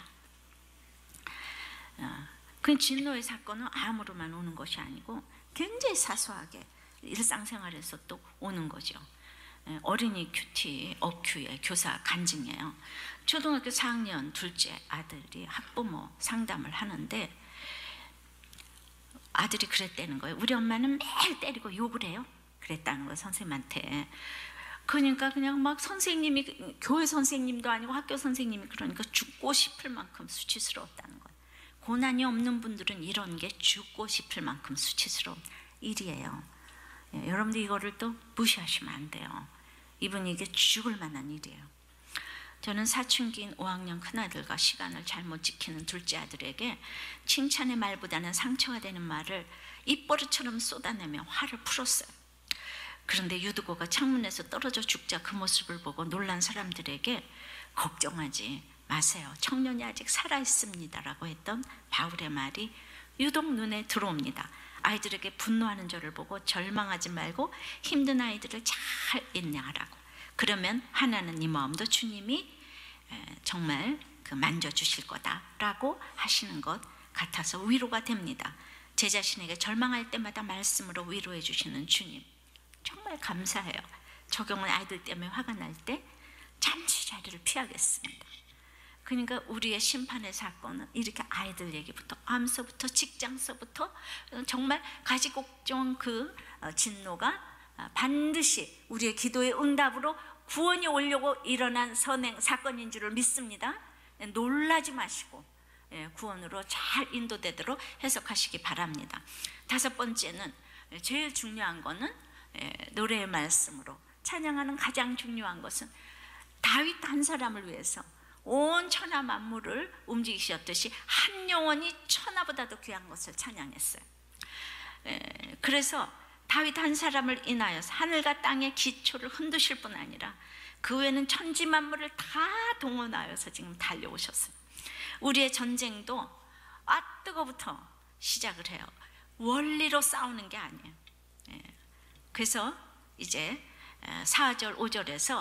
그 진노의 사건은 암으로만 오는 것이 아니고 굉장히 사소하게 일상생활에서 또 오는 거죠. 어린이 큐티 어큐의 교사 간증이에요. 초등학교 4학년 둘째 아들이 학부모 상담을 하는데 아들이 그랬다는 거예요. 우리 엄마는 매일 때리고 욕을 해요. 그랬다는 거예요, 선생님한테. 그러니까 그냥 막 선생님이, 교회 선생님도 아니고 학교 선생님이 그러니까 죽고 싶을 만큼 수치스러웠다는 거예요. 고난이 없는 분들은 이런 게 죽고 싶을 만큼 수치스러운 일이에요. 여러분들 이거를 또 무시하시면 안 돼요. 이분이 이게 죽을 만한 일이에요. 저는 사춘기인 5학년 큰아들과 시간을 잘못 지키는 둘째 아들에게 칭찬의 말보다는 상처가 되는 말을 입버릇처럼 쏟아내며 화를 풀었어요. 그런데 유두고가 창문에서 떨어져 죽자 그 모습을 보고 놀란 사람들에게 걱정하지 마세요. 청년이 아직 살아있습니다 라고 했던 바울의 말이 유독 눈에 들어옵니다. 아이들에게 분노하는 저를 보고 절망하지 말고 힘든 아이들을 잘 인내하라고. 그러면 하나는 네 마음도 주님이 정말 만져주실 거다라고 하시는 것 같아서 위로가 됩니다. 제 자신에게 절망할 때마다 말씀으로 위로해 주시는 주님, 정말 감사해요. 적용은 아이들 때문에 화가 날 때 잠시 자리를 피하겠습니다. 그러니까 우리의 심판의 사건은 이렇게 아이들 얘기부터, 암서부터, 직장서부터 정말 가지국종 그 진노가 반드시 우리의 기도의 응답으로 구원이 오려고 일어난 선행 사건인 줄을 믿습니다. 놀라지 마시고 구원으로 잘 인도되도록 해석하시기 바랍니다. 다섯 번째는, 제일 중요한 거는 노래의 말씀으로 찬양하는 가장 중요한 것은 다윗 한 사람을 위해서 온 천하 만물을 움직이셨듯이 한 영혼이 천하보다도 귀한 것을 찬양했어요. 그래서 다윗 한 사람을 인하여서 하늘과 땅의 기초를 흔드실 뿐 아니라 그 외에는 천지 만물을 다 동원하여서 지금 달려오셨어요. 우리의 전쟁도 뜨거부터 시작을 해요. 원리로 싸우는 게 아니에요. 그래서 이제 4절 5절에서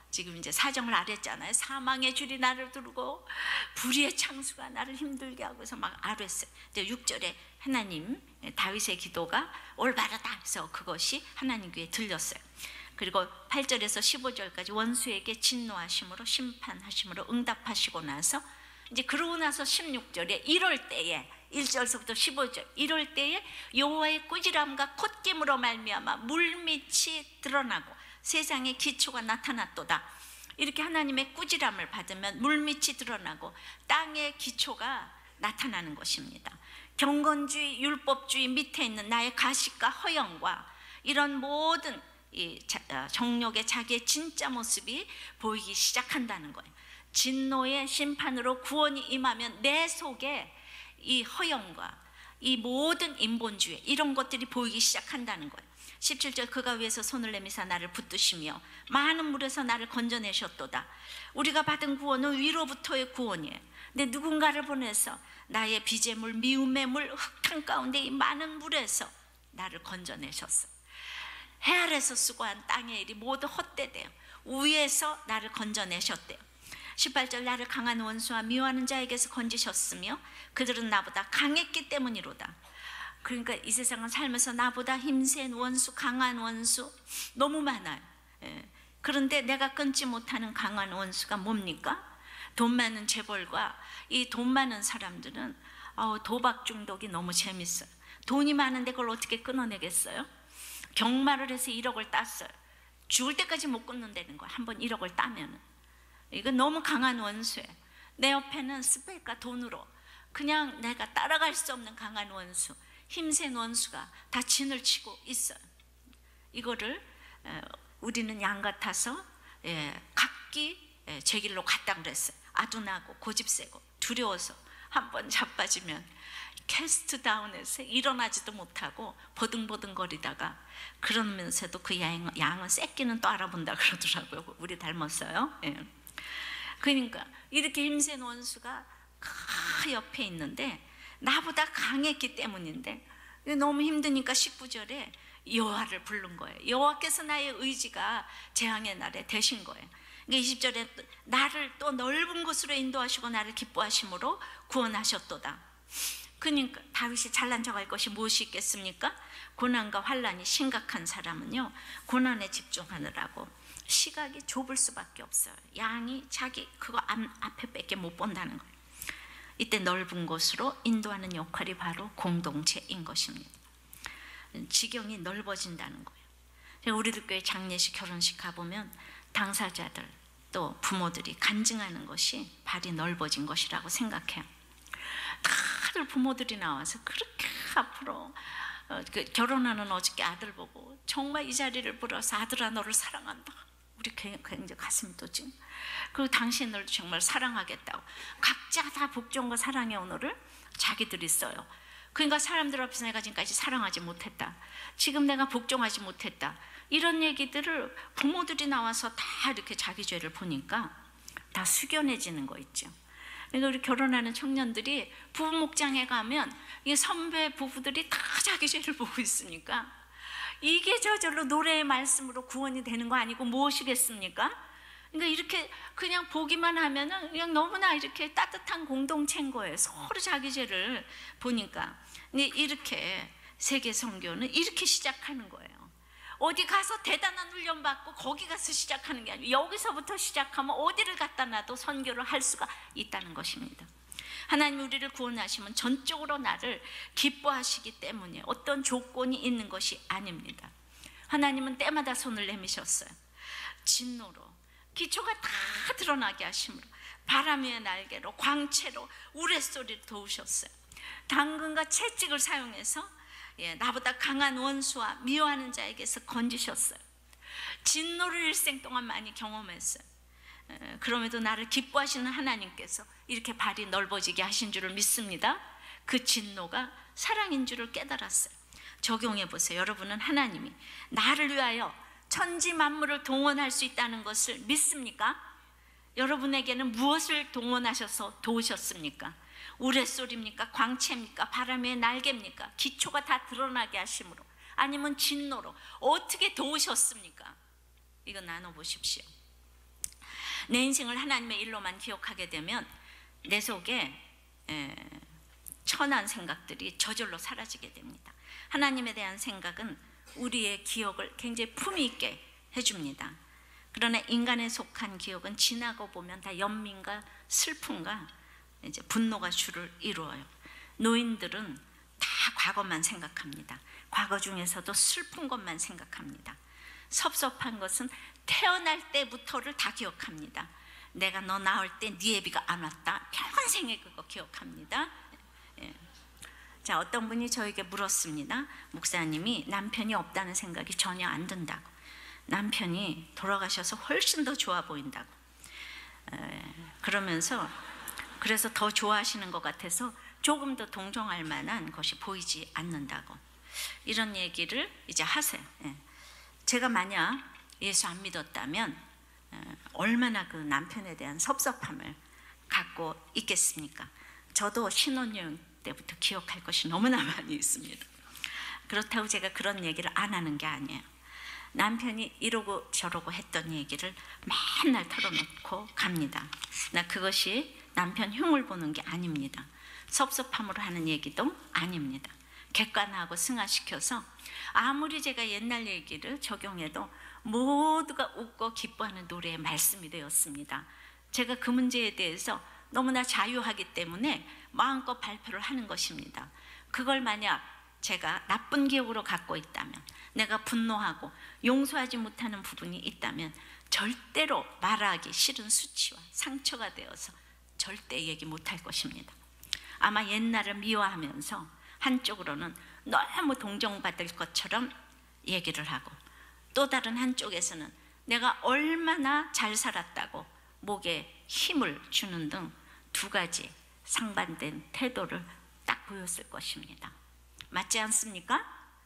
지금 이제 사정을 알았잖아요. 사망의 줄이 나를 두르고 불의의 창수가 나를 힘들게 하고서 막 아뢰었어요. 6절에 하나님, 다윗의 기도가 올바르다 해서 그것이 하나님 귀에 들렸어요. 그리고 8절에서 15절까지 원수에게 진노하심으로 심판하심으로 응답하시고 나서 이제 그러고 나서 16절에 이럴 때에 1절서부터 15절 이럴 때에 여호와의 꾸지람과 콧김으로 말미암아 물밑이 드러나고 세상에 기초가 나타났도다. 이렇게 하나님의 꾸지람을 받으면 물밑이 드러나고 땅의 기초가 나타나는 것입니다. 경건주의, 율법주의 밑에 있는 나의 가식과 허영과 이런 모든 이 정욕의 자기의 진짜 모습이 보이기 시작한다는 거예요. 진노의 심판으로 구원이 임하면 내 속에 이 허영과 이 모든 인본주의 이런 것들이 보이기 시작한다는 거예요. 17절 그가 위에서 손을 내미사 나를 붙드시며 많은 물에서 나를 건져내셨도다. 우리가 받은 구원은 위로부터의 구원이에요. 근데 누군가를 보내서 나의 비재물, 미움의 물, 흙탕 가운데 이 많은 물에서 나를 건져내셨어. 해 아래서 수고한 땅의 일이 모두 헛되대요. 위에서 나를 건져내셨대요. 18절 나를 강한 원수와 미워하는 자에게서 건지셨으며 그들은 나보다 강했기 때문이로다. 그러니까 이 세상은 살면서 나보다 힘센 원수, 강한 원수 너무 많아요. 그런데 내가 끊지 못하는 강한 원수가 뭡니까? 돈 많은 재벌과 이 돈 많은 사람들은 도박 중독이 너무 재밌어요. 돈이 많은데 그걸 어떻게 끊어내겠어요? 경마를 해서 1억을 땄어요. 죽을 때까지 못 끊는다는 거야. 한번 1억을 따면은. 이건 너무 강한 원수예요. 내 옆에는 스펙과 돈으로 그냥 내가 따라갈 수 없는 강한 원수, 힘센 원수가 다 진을 치고 있어요. 이거를 우리는 양 같아서 각기 제 길로 갔다 그랬어요. 아둔하고 고집세고 두려워서 한번 자빠지면 캐스트 다운해서 일어나지도 못하고 버둥버둥거리다가 그러면서도 그 양은 새끼는 또 알아본다 그러더라고요. 우리 닮았어요. 그러니까 이렇게 힘센 원수가 옆에 있는데 나보다 강했기 때문인데 너무 힘드니까 19절에 여호와를 부른 거예요. 여호와께서 나의 의지가 재앙의 날에 되신 거예요. 20절에 나를 또 넓은 곳으로 인도하시고 나를 기뻐하심으로 구원하셨도다. 그러니까 다윗이 잘난 척할 것이 무엇이 있겠습니까? 고난과 환난이 심각한 사람은요 고난에 집중하느라고 시각이 좁을 수밖에 없어요. 양이 자기 그거 앞에 밖에 못 본다는 거예요. 이때 넓은 곳으로 인도하는 역할이 바로 공동체인 것입니다. 지경이 넓어진다는 거예요. 우리들 교회 장례식 결혼식 가보면 당사자들 또 부모들이 간증하는 것이 발이 넓어진 것이라고 생각해요. 다들 부모들이 나와서 그렇게 앞으로 결혼하는 어저께 아들 보고 정말 이 자리를 빌어서 아들아 너를 사랑한다. 우리 굉장히 가슴이 또지. 그리고 당신을 정말 사랑하겠다고 각자 다 복종과 사랑의 언어를 자기들이 써요. 그러니까 사람들 앞에서 내가 지금까지 사랑하지 못했다, 지금 내가 복종하지 못했다, 이런 얘기들을 부모들이 나와서 다 이렇게 자기 죄를 보니까 다 숙연해지는 거 있죠. 그러니까 우리 결혼하는 청년들이 부부 목장에 가면 이 선배 부부들이 다 자기 죄를 보고 있으니까 이게 저절로 노래의 말씀으로 구원이 되는 거 아니고 무엇이겠습니까? 그러니까 이렇게 그냥 보기만 하면은 그냥 너무나 이렇게 따뜻한 공동체인 거예요. 서로 자기 죄를 보니까. 근데 이렇게 세계 선교는 이렇게 시작하는 거예요. 어디 가서 대단한 훈련 받고 거기 가서 시작하는 게 아니고 여기서부터 시작하면 어디를 갖다 놔도 선교를 할 수가 있다는 것입니다. 하나님 우리를 구원하시면 전적으로 나를 기뻐하시기 때문에 어떤 조건이 있는 것이 아닙니다. 하나님은 때마다 손을 내미셨어요. 진노로 기초가 다 드러나게 하심으로 바람의 날개로 광채로 우레소리를 도우셨어요. 당근과 채찍을 사용해서 나보다 강한 원수와 미워하는 자에게서 건지셨어요. 진노를 일생 동안 많이 경험했어요. 그럼에도 나를 기뻐하시는 하나님께서 이렇게 발이 넓어지게 하신 줄을 믿습니다. 그 진노가 사랑인 줄을 깨달았어요. 적용해 보세요. 여러분은 하나님이 나를 위하여 천지 만물을 동원할 수 있다는 것을 믿습니까? 여러분에게는 무엇을 동원하셔서 도우셨습니까? 우레소리입니까? 광채입니까? 바람의 날개입니까? 기초가 다 드러나게 하심으로, 아니면 진노로 어떻게 도우셨습니까? 이거 나눠보십시오. 내 인생을 하나님의 일로만 기억하게 되면 내 속에 천한 생각들이 저절로 사라지게 됩니다. 하나님에 대한 생각은 우리의 기억을 굉장히 품위 있게 해줍니다. 그러나 인간에 속한 기억은 지나고 보면 다 연민과 슬픔과 이제 분노가 주를 이루어요. 노인들은 다 과거만 생각합니다. 과거 중에서도 슬픈 것만 생각합니다. 섭섭한 것은 태어날 때부터를 다 기억합니다. 내가 너 낳을 때 네 애비가 안 왔다. 평생에 그거 기억합니다. 자, 어떤 분이 저에게 물었습니다. 목사님이 남편이 없다는 생각이 전혀 안 든다고. 남편이 돌아가셔서 훨씬 더 좋아 보인다고. 그러면서 그래서 더 좋아하시는 것 같아서 조금 더 동정할 만한 것이 보이지 않는다고. 이런 얘기를 이제 하세요. 제가 만약 예수 안 믿었다면 얼마나 그 남편에 대한 섭섭함을 갖고 있겠습니까? 저도 신혼여행 때부터 기억할 것이 너무나 많이 있습니다. 그렇다고 제가 그런 얘기를 안 하는 게 아니에요. 남편이 이러고 저러고 했던 얘기를 맨날 털어놓고 갑니다. 나 그것이 남편 흉을 보는 게 아닙니다. 섭섭함으로 하는 얘기도 아닙니다. 객관화하고 승화시켜서 아무리 제가 옛날 얘기를 적용해도 모두가 웃고 기뻐하는 노래의 말씀이 되었습니다. 제가 그 문제에 대해서 너무나 자유하기 때문에 마음껏 발표를 하는 것입니다. 그걸 만약 제가 나쁜 기억으로 갖고 있다면, 내가 분노하고 용서하지 못하는 부분이 있다면 절대로 말하기 싫은 수치와 상처가 되어서 절대 얘기 못할 것입니다. 아마 옛날을 미워하면서 한쪽으로는 너무 동정받을 것처럼 얘기를 하고, 또 다른 한쪽에서는 내가 얼마나 잘 살았다고 목에 힘을 주는 등 두 가지 상반된 태도를 딱 보였을 것입니다. 맞지 않습니까?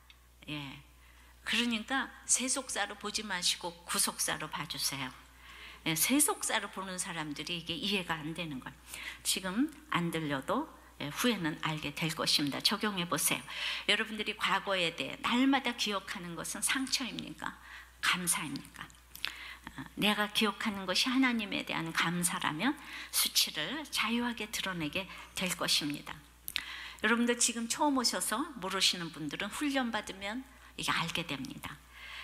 예. 그러니까 세속사로 보지 마시고 구속사로 봐주세요. 예, 세속사로 보는 사람들이 이게 이해가 안 되는 거예요. 지금 안 들려도 후에는 알게 될 것입니다. 적용해 보세요. 여러분들이 과거에 대해 날마다 기억하는 것은 상처입니까? 감사입니까? 내가 기억하는 것이 하나님에 대한 감사라면 수치를 자유하게 드러내게 될 것입니다. 여러분들 지금 처음 오셔서 모르시는 분들은 훈련받으면 이게 알게 됩니다.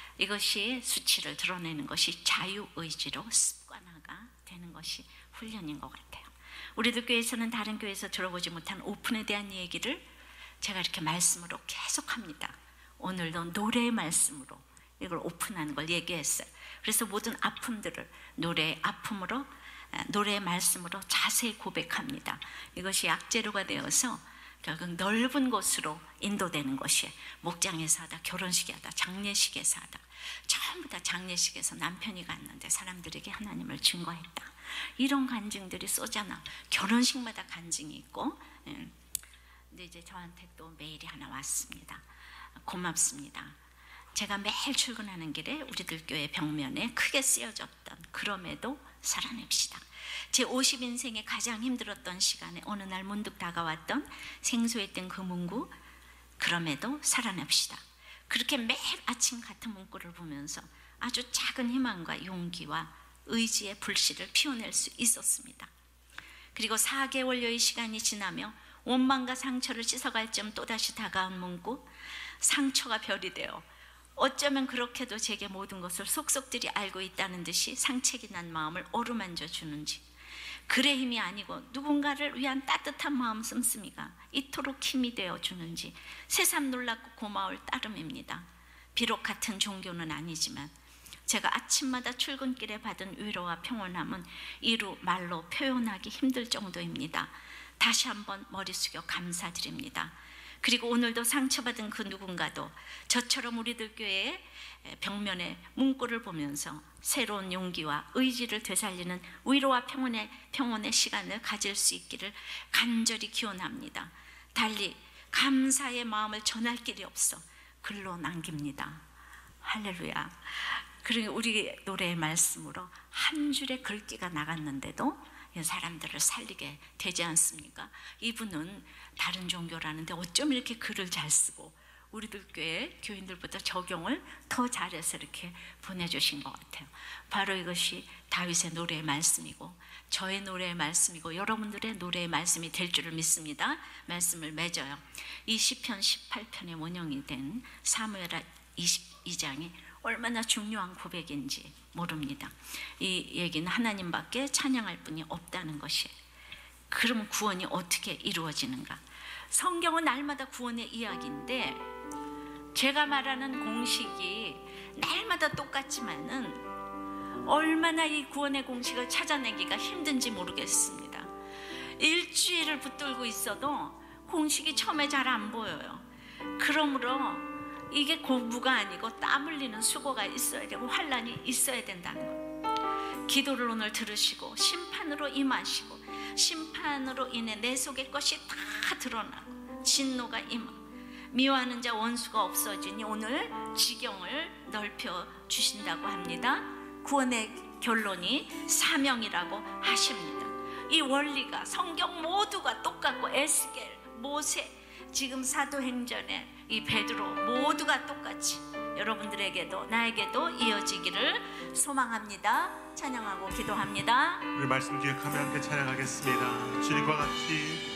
이것이 수치를 드러내는 것이 자유의지로 습관화가 되는 것이 훈련인 것 같아요. 우리들 교회에서는 다른 교회에서 들어보지 못한 오픈에 대한 얘기를 제가 이렇게 말씀으로 계속합니다. 오늘도 노래의 말씀으로 이걸 오픈하는 걸 얘기했어요. 그래서 모든 아픔들을 노래의 아픔으로, 노래의 말씀으로 자세히 고백합니다. 이것이 약재료가 되어서 결국 넓은 곳으로 인도되는 것이, 목장에서 하다, 결혼식에 하다, 장례식에서 하다, 전부 다 장례식에서 남편이 갔는데 사람들에게 하나님을 증거했다. 이런 간증들이 쏘잖아. 결혼식마다 간증이 있고. 근데 이제 저한테 또 메일이 하나 왔습니다. 고맙습니다. 제가 매일 출근하는 길에 우리들 교회 벽면에 크게 쓰여졌던 그럼에도 살아냅시다. 제 50인생에 가장 힘들었던 시간에 어느 날 문득 다가왔던 생소했던 그 문구, 그럼에도 살아냅시다. 그렇게 매일 아침 같은 문구를 보면서 아주 작은 희망과 용기와 의지의 불씨를 피워낼 수 있었습니다. 그리고 4개월여의 시간이 지나며 원망과 상처를 씻어갈 점 또다시 다가온 문구, 상처가 별이 되어 어쩌면 그렇게도 제게 모든 것을 속속들이 알고 있다는 듯이 상책이 난 마음을 어루만져 주는지, 글의 힘이 아니고 누군가를 위한 따뜻한 마음 씀씀이가 이토록 힘이 되어 주는지 새삼 놀랍고 고마울 따름입니다. 비록 같은 종교는 아니지만 제가 아침마다 출근길에 받은 위로와 평온함은 이루 말로 표현하기 힘들 정도입니다. 다시 한번 머리 숙여 감사드립니다. 그리고 오늘도 상처받은 그 누군가도 저처럼 우리들 교회의 벽면에 문구를 보면서 새로운 용기와 의지를 되살리는 위로와 평온의 시간을 가질 수 있기를 간절히 기원합니다. 달리 감사의 마음을 전할 길이 없어 글로 남깁니다. 할렐루야. 그리고 우리 노래의 말씀으로 한 줄의 글귀가 나갔는데도 사람들을 살리게 되지 않습니까? 이분은 다른 종교라는데 어쩜 이렇게 글을 잘 쓰고 우리들 교회 교인들보다 적용을 더 잘해서 이렇게 보내주신 것 같아요. 바로 이것이 다윗의 노래의 말씀이고 저의 노래의 말씀이고 여러분들의 노래의 말씀이 될 줄을 믿습니다. 말씀을 맺어요. 이 시편 18편의 원형이 된 사무엘하 22장이 얼마나 중요한 고백인지 모릅니다. 이 얘기는 하나님밖에 찬양할 분이 없다는 것이에요. 그럼 구원이 어떻게 이루어지는가? 성경은 날마다 구원의 이야기인데 제가 말하는 공식이 날마다 똑같지만은 얼마나 이 구원의 공식을 찾아내기가 힘든지 모르겠습니다. 일주일을 붙들고 있어도 공식이 처음에 잘 안 보여요. 그러므로 이게 공부가 아니고 땀 흘리는 수고가 있어야 되고 환난이 있어야 된다는 거. 기도를 오늘 들으시고 심판으로 임하시고 심판으로 인해 내 속의 것이 다 드러나고 진노가 임하고 미워하는 자 원수가 없어지니 오늘 지경을 넓혀 주신다고 합니다. 구원의 결론이 사명이라고 하십니다. 이 원리가 성경 모두가 똑같고 에스겔, 모세, 지금 사도행전의 이 베드로 모두가 똑같이 여러분들에게도 나에게도 이어지기를 소망합니다. 찬양하고 기도합니다. 우리 말씀 기억하며 함께 찬양하겠습니다. 주님과 같이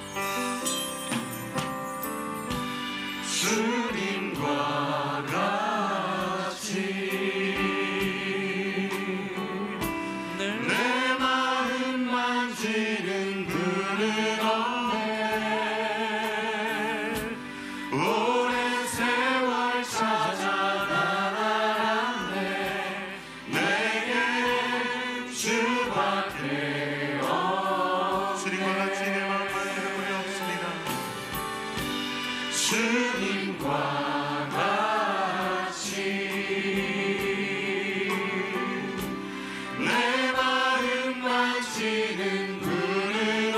주님과 같이 내 마음 만지는 분은 없네. 오랜 세월 찾아 나아갔네. 내게 주밖에 없네. 주님과 같이 내 마음 만지는 분이 없습니다. 주님과 같이 내 마음 만지는 분은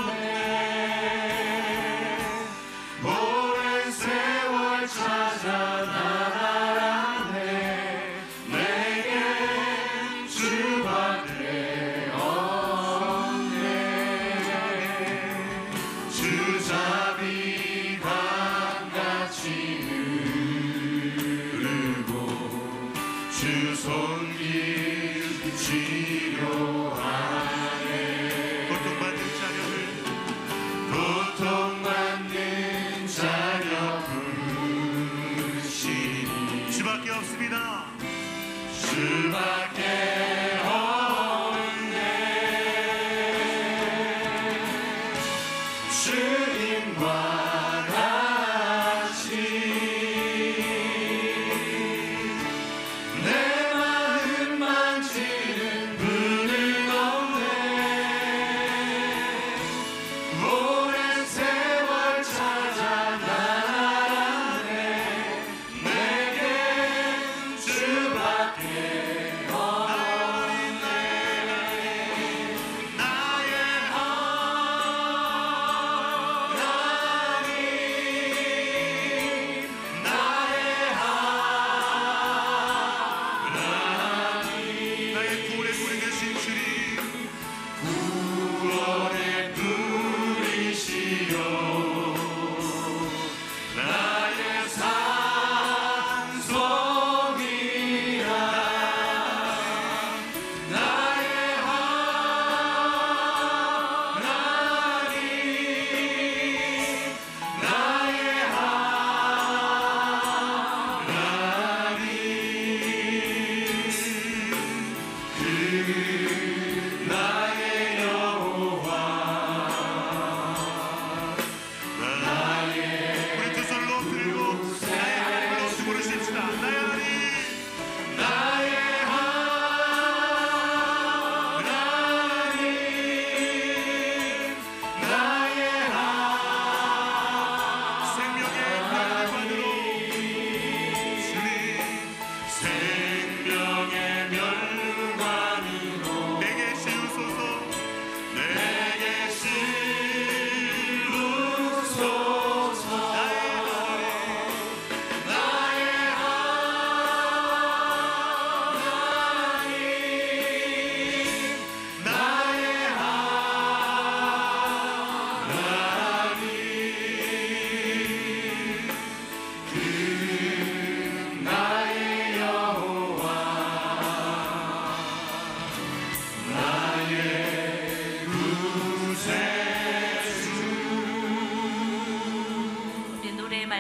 없네. 오랜 세월 찾아 나아갔네. 내게 주밖에 없네. 주잡이 강같이 흐르고 주 손길 치료하네. 고통받는 자녀 부르시니 주밖에 없습니다. 주밖에 없네. 주님과 같이 내 마음 만지는 분은 없네. 오랜 세월 찾아 나아갔네. 내겐 주밖에 없네. 나의 하나님, 나의 하나님, 나의 구원의 뿌리 되신 주님, 구원의 뿌리시여 나의 산성이라. 나의 하나님, 나의 하나님, 나의 여호와 나의. 우리 두 손을 높들고 나의 하나님을 높이 부르십시다. 나의 하나님, 나의 하나님, 나의 생명의 멸관으로 주님, 생명의 멸관으로 내게 씌우소서.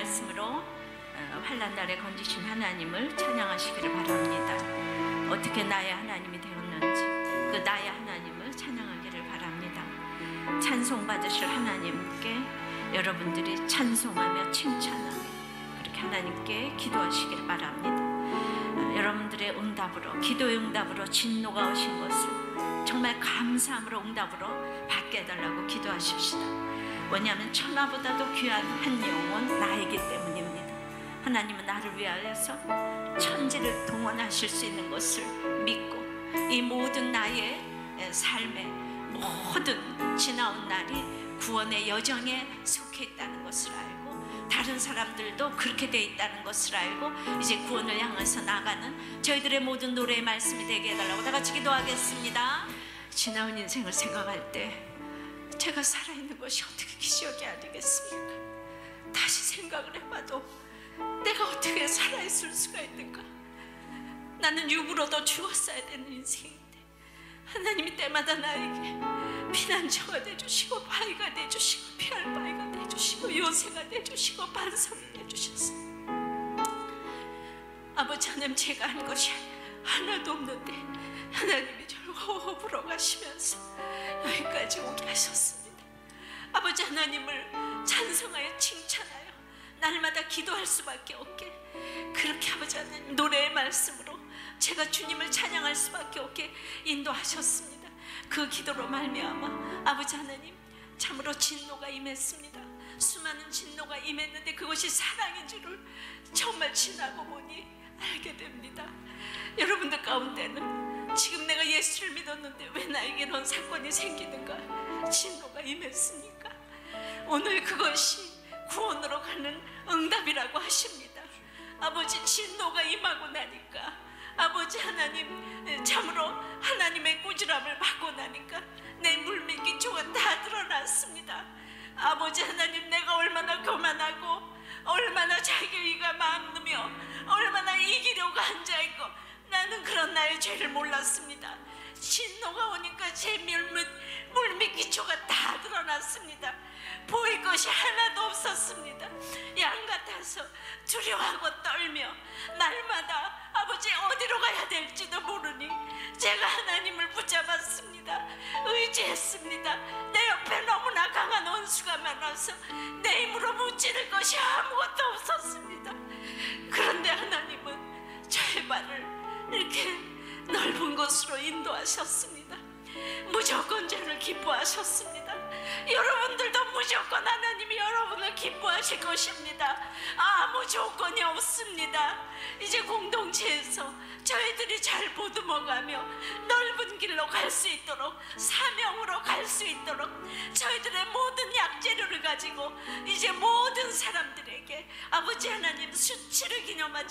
말씀으로 환난 날에 건지신 하나님을 찬양하시기를 바랍니다. 어떻게 나의 하나님이 되었는지 그 나의 하나님을 찬양하기를 바랍니다. 찬송 받으실 하나님께 여러분들이 찬송하며 칭찬하며 그렇게 하나님께 기도하시기를 바랍니다. 여러분들의 응답으로, 기도의 응답으로 진노가 오신 것을 정말 감사함으로 응답으로 받게 해달라고 기도하십시다. 왜냐하면 천하보다도 귀한 한 영혼 나이기 때문입니다. 하나님은 나를 위하여서 천지를 동원하실 수 있는 것을 믿고 이 모든 나의 삶의 모든 지나온 날이 구원의 여정에 속해 있다는 것을 알고 다른 사람들도 그렇게 돼 있다는 것을 알고 이제 구원을 향해서 나가는 저희들의 모든 노래의 말씀이 되게 해달라고 다 같이 기도하겠습니다. 지나온 인생을 생각할 때 제가 살아있는 것이 어떻게 기적이 아니겠습니까? 다시 생각을 해봐도 내가 어떻게 살아있을 수가 있는가? 나는 육으로도 죽었어야 되는 인생인데 하나님이 때마다 나에게 피난처가 되주시고 바위가 되주시고 피할 바위가 되주시고 요새가 되주시고 반석이 되주셨어요. 아버지 하나님, 제가 한 것이 하나도 없는데 하나님이 저를 호호 불어가시면서 여기까지 오게 하셨습니다. 아버지 하나님을 찬송하여 칭찬하여 날마다 기도할 수밖에 없게 그렇게 아버지 하나님 노래의 말씀으로 제가 주님을 찬양할 수밖에 없게 인도하셨습니다. 그 기도로 말미암아 아버지 하나님 참으로 진노가 임했습니다. 수많은 진노가 임했는데 그것이 사랑인 줄을 정말 지나고 보니 알게 됩니다. 여러분들 가운데는 지금 내가 예수를 믿었는데 왜 나에게 이런 사건이 생기는가? 진노가 임했습니까? 오늘 그것이 구원으로 가는 응답이라고 하십니다. 아버지, 진노가 임하고 나니까 아버지 하나님 참으로 하나님의 꾸지람을 받고 나니까 내 물밀기초가 다 드러났습니다. 아버지 하나님, 내가 얼마나 교만하고 얼마나 자기의가 많으며 얼마나 이기려고 앉아있고 나는 그런 나의 죄를 몰랐습니다. 진노가 오니까 제 물밀기초가 다 드러났습니다. 보일 것이 하나도 없었습니다. 양 같아서 두려워하고 떨며 날마다 아버지 어디로 가야 될지도 모르니 제가 하나님을 붙잡았습니다. 의지했습니다. 내 옆에 너무나 강한 원수가 많아서 내 힘으로 무찌를 것이 아무것도 없었습니다. 그런데 하나님은 저의 발을 이렇게 넓은 곳으로 인도하셨습니다. 무조건 저를 기뻐하셨습니다. 여러분들도 무조건 하나님이 여러분을 기뻐하실 것입니다. 아무 조건이 없습니다. 이제 공동체에서 저희들이 잘 보듬어가며 넓은 길로 갈 수 있도록, 사명으로 갈 수 있도록 저희들의 모든 약재료를 가지고 이제 모든 사람들에게 아버지 하나님 수치를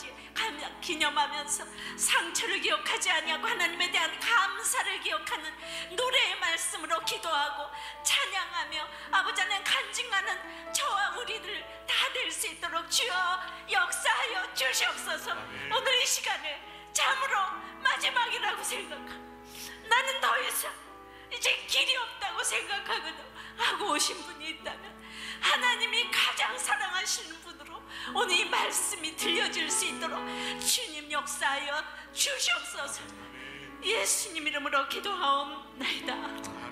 기념하면서 상처를 기억하지 아니하고 하나님에 대한 감사를 기억하는 노래의 말씀으로 기도하고 찬양하며 아버지 하나님 간증하는 저와 우리들 다 될 수 있도록 주여 역사하여 주시옵소서. 오늘 이 시간에 참으로 마지막이라고 생각합니다. 나는 더 이상 이제 길이 없다고 생각하거든 하고 오신 분이 있다면 하나님이 가장 사랑하시는 분으로 오늘 이 말씀이 들려질 수 있도록 주님 역사하여 주시옵소서. 예수님 이름으로 기도하옵나이다.